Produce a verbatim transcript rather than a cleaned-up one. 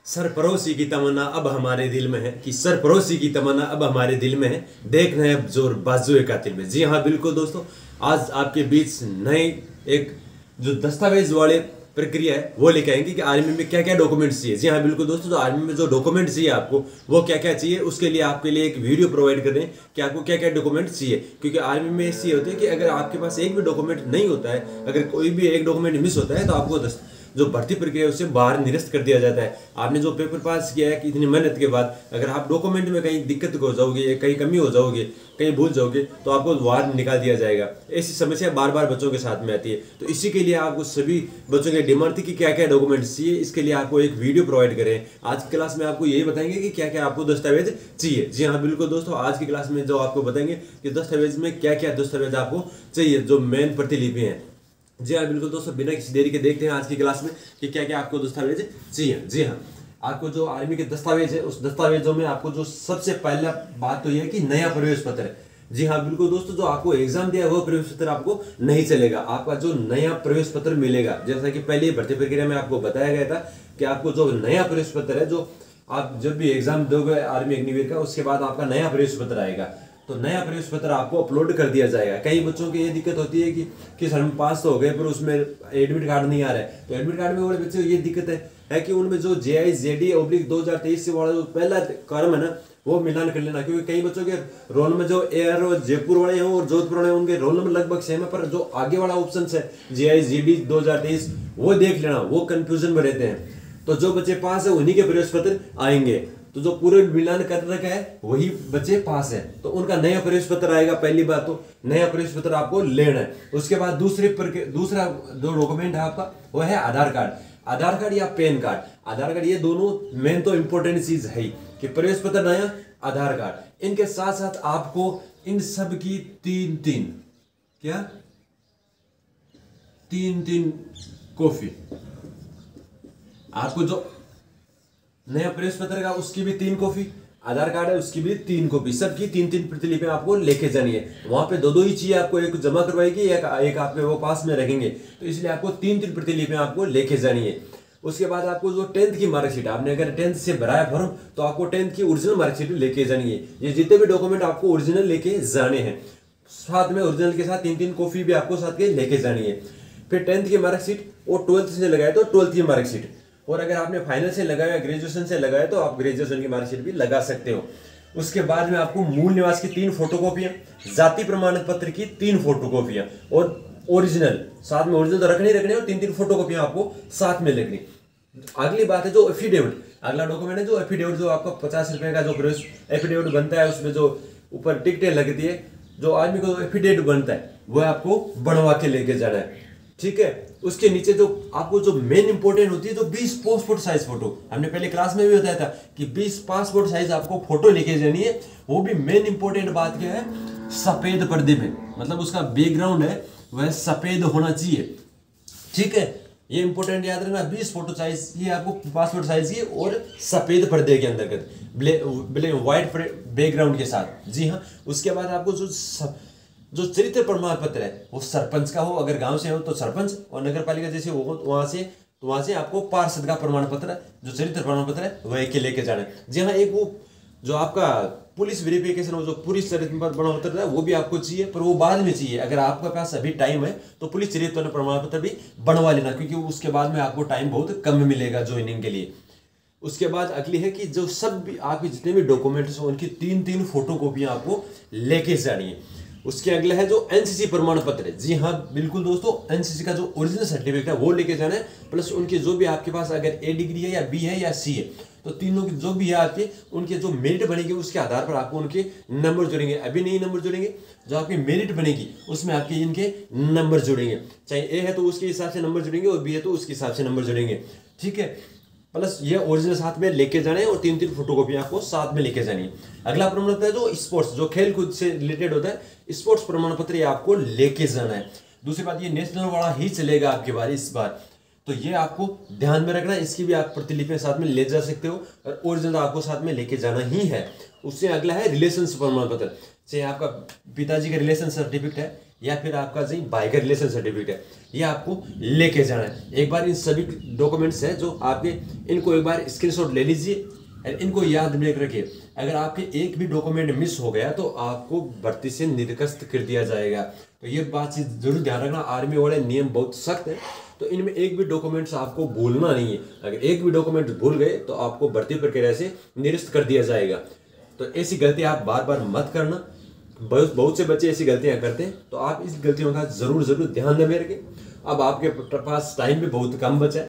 सरफरोशी की तमन्ना अब हमारे दिल में है कि सरफरोशी की तमन्ना अब हमारे दिल में है, देखना है जोर बाजुए कातिल में। जी हाँ बिल्कुल दोस्तों, आज आपके बीच नए एक जो दस्तावेज वाले प्रक्रिया है वो लेके आएंगे कि आर्मी में क्या क्या डॉक्यूमेंट्स चाहिए। जी हाँ बिल्कुल दोस्तों, जो आर्मी में जो डॉक्यूमेंट चाहिए आपको वो क्या क्या चाहिए, उसके लिए आपके लिए एक वीडियो प्रोवाइड कर रहे हैं कि आपको क्या क्या डॉक्यूमेंट चाहिए। क्योंकि आर्मी में ऐसी होती है कि अगर आपके पास एक भी डॉक्यूमेंट नहीं होता है, अगर कोई भी एक डॉक्यूमेंट मिस होता है तो आपको दस जो भर्ती प्रक्रिया है उससे बाहर निरस्त कर दिया जाता है। आपने जो पेपर पास किया है कि इतनी मेहनत के बाद अगर आप डॉक्यूमेंट में कहीं दिक्कत हो जाओगे, कहीं कमी हो जाओगे, कहीं भूल जाओगे तो आपको बाहर निकाल दिया जाएगा। ऐसी समस्या बार बार बच्चों के साथ में आती है। तो इसी के लिए आपको सभी बच्चों की डिमांड थी कि क्या क्या डॉक्यूमेंट्स चाहिए, इसके लिए आपको एक वीडियो प्रोवाइड करें। आज की क्लास में आपको यही बताएंगे कि क्या क्या आपको दस्तावेज चाहिए। जी हाँ बिल्कुल दोस्तों, आज की क्लास में जो आपको बताएंगे कि दस्तावेज में क्या क्या दस्तावेज आपको चाहिए, जो मेन प्रतिलिपि है। जी हाँ बिल्कुल दोस्तों, बिना किसी देरी के देखते हैं आज की क्लास में कि क्या क्या आपको दस्तावेज चाहिए। जी हाँ, आपको जो आर्मी के दस्तावेज है उस दस्तावेजों में आपको जो सबसे पहला बात तो यह है कि नया प्रवेश पत्र है। जी हाँ बिल्कुल दोस्तों, जो आपको एग्जाम दिया है वो प्रवेश पत्र आपको नहीं चलेगा, आपका जो नया प्रवेश पत्र मिलेगा। जैसा कि पहले भर्ती प्रक्रिया में आपको बताया गया था कि आपको जो नया प्रवेश पत्र है, जो आप जब भी एग्जाम दोगे आर्मी अग्निवीर का, उसके बाद आपका नया प्रवेश पत्र आएगा। तो नया प्रवेश पत्र आपको अपलोड कर दिया जाएगा। कई बच्चों की ये दिक्कत होती है कि कि सर हम पास तो हो गए पर उसमें एडमिट कार्ड नहीं आ रहा है। तो एडमिट कार्ड में वाले बच्चों को ये दिक्कत है, है कि उनमें जो जे आई जे डी ओब्लिक दो हजार तेईस से वाला जो पहला कॉलम है ना, वो मिलान कर लेना। क्योंकि कई बच्चों के रोल में जो एयर और जयपुर वाले हैं और जोधपुर वाले हैं, उनके रोल नंबर लगभग सेम है, पर जो आगे वाला ऑप्शन है जे आई जे डी दो हजार तेईस वो देख लेना, वो कंफ्यूजन में रहते हैं। तो जो बच्चे पास है उन्हीं के प्रवेश पत्र आएंगे। तो जो पूरे मिलान कर रखा है वही बच्चे पास है, तो उनका नया प्रवेश पत्र आएगा। पहली बात तो नया प्रवेश पत्र आपको लेना है। उसके बाद दूसरे दूसरा जो डॉक्यूमेंट है आपका वो है आधार कार्ड। आधार कार्ड या पैन कार्ड, आधार कार्ड, ये दोनों मेन तो इंपॉर्टेंट चीज है कि प्रवेश पत्र नया, आधार कार्ड। इनके साथ साथ आपको इन सब की तीन तीन क्या तीन तीन कॉपी, आपको जो नया प्रवेश पत्र का उसकी भी तीन कॉपी, आधार कार्ड है उसकी भी तीन कॉपी, सबकी तीन तीन प्रतिलिपि आपको लेके जानी है। वहां पे दो दो ही चाहिए आपको, एक जमा करवाएगी, एक एक आपके वो पास में रखेंगे। तो इसलिए आपको तीन तीन प्रतिलिपि आपको लेके जानी है। उसके बाद आपको जो टेंथ की मार्कशीट, आपने अगर टेंथ से भराया फॉर्म तो आपको टेंथ की ओरिजिनल मार्कशीट लेके जानी है। ये जितने भी डॉक्यूमेंट आपको ओरिजिनल लेके जाने हैं, साथ में ओरिजिनल के साथ तीन तीन कॉपी भी आपको साथ के लेके जानी है। फिर टेंथ की मार्कशीट और ट्वेल्थ से लगाए तो ट्वेल्थ की मार्कशीट, और अगर आपने फाइनल से लगाया, ग्रेजुएशन से लगाया तो आप ग्रेजुएशन की मार्कशीट भी लगा सकते हो। उसके बाद में आपको मूल निवास की तीन फोटोकॉपियां, जाति प्रमाण पत्र की तीन फोटोकॉपियां और ओरिजिनल, साथ में ओरिजिनल तो रखने ही रखने और तीन तीन फोटोकॉपियां आपको साथ में लगनी। अगली बात है जो एफिडेविट, अगला डॉक्यूमेंट है जो एफिडेविट, जो आपको पचास रुपए का जो एफिडेविट बनता है, उसमें जो ऊपर टिकटें लगती है, जो आदमी को एफिडेविट बनता है वो आपको बनवा के लेके जाना है। ठीक है, उसके नीचे जो आपको जो मेन इंपॉर्टेंट होती है, जो बीस पासपोर्ट साइज फोटो, हमने पहले क्लास में भी बताया था कि बीस पासपोर्ट साइज आपको फोटो लेके जानी है। वो भी मेन इंपॉर्टेंट बात क्या है, सफेद पर्दे पे, मतलब उसका बैकग्राउंड है वह सफेद होना चाहिए। ठीक है, ये इंपॉर्टेंट याद रखना, बीस फोटो साइज ये आपको पासपोर्ट साइज की और सफेद पर्दे के अंतर्गत ब्लैक ब्लैक व्हाइट बैकग्राउंड के साथ। जी हाँ, उसके बाद आपको जो सब, जो चरित्र प्रमाण पत्र है वो सरपंच का हो, अगर गांव से हो तो सरपंच, और नगर पालिका जैसे हो तो वहां से तो वहां से आपको पार्षद का प्रमाण पत्र, जो चरित्र प्रमाण पत्र है वह के लेके जाना है। जी हाँ, एक वो जो आपका पुलिस वेरिफिकेशन, वो जो पुलिस चरित्र प्रमाण पत्र है वो भी आपको चाहिए, पर वो बाद में चाहिए। अगर आपके पास अभी टाइम है तो पुलिस चरित्र प्रमाण पत्र भी बनवा लेना, क्योंकि उसके बाद में आपको टाइम बहुत कम मिलेगा ज्वाइनिंग के लिए। उसके बाद अगली है कि जो सब भी आपके जितने भी डॉक्यूमेंट्स हो उनकी तीन तीन फोटो कॉपियां आपको लेके जानी है। उसके अगला है जो एनसीसी प्रमाण पत्र है। जी हाँ बिल्कुल दोस्तों, एनसीसी का जो ओरिजिनल सर्टिफिकेट है वो लेके जाना है, प्लस उनके जो भी आपके पास अगर ए डिग्री है या बी है या सी है, तो तीनों की जो भी है आपके, उनके जो मेरिट बनेगी उसके आधार पर आपको उनके नंबर जुड़ेंगे। अभी नहीं नंबर जुड़ेंगे, जो आपकी मेरिट बनेगी उसमें आपके इनके नंबर जुड़ेंगे। चाहे ए है तो उसके हिसाब से नंबर जुड़ेंगे और बी है तो उसके हिसाब से नंबर जुड़ेंगे। ठीक है, प्लस ये ओरिजिनल साथ में लेके जाने हैं और तीन तीन फोटोकॉपी आपको साथ में लेके जानी है। अगला प्रमाण पत्र है जो स्पोर्ट्स, जो खेल कूद से रिलेटेड होता है, स्पोर्ट्स प्रमाण पत्र ये आपको लेके जाना है। दूसरी बात, ये नेशनल वाला ही चलेगा आपके बार इस बार, तो ये आपको ध्यान में रखना, इसकी भी आप प्रतिलिपि साथ में ले जा सकते हो और ओरिजिनल आपको साथ में लेके जाना ही है। उससे अगला है रिलेशन प्रमाण पत्र, चाहे आपका पिताजी का रिलेशन सर्टिफिकेट है या फिर आपका जी भाई का रिलेशन सर्टिफिकेट है, ये आपको लेके जाना है। एक बार इन सभी डॉक्यूमेंट्स हैं जो आपके, इनको एक बार स्क्रीनशॉट ले लीजिए और इनको याद में रखिए। अगर आपके एक भी डॉक्यूमेंट मिस हो गया तो आपको भर्ती से निर्गस्त कर दिया जाएगा। तो ये बात चीज जरूर ध्यान रखना, आर्मी वाले नियम बहुत सख्त है, तो इनमें एक भी डॉक्यूमेंट्स आपको भूलना नहीं है। अगर एक भी डॉक्यूमेंट भूल गए तो आपको भर्ती प्रक्रिया से निरस्त कर दिया जाएगा। तो ऐसी गलती आप बार बार मत करना। बहुत बहुत से बच्चे ऐसी गलतियां करते हैं, तो आप इस गलतियों का जरूर जरूर ध्यान में रखें। अब आपके पास टाइम भी बहुत कम बचा है,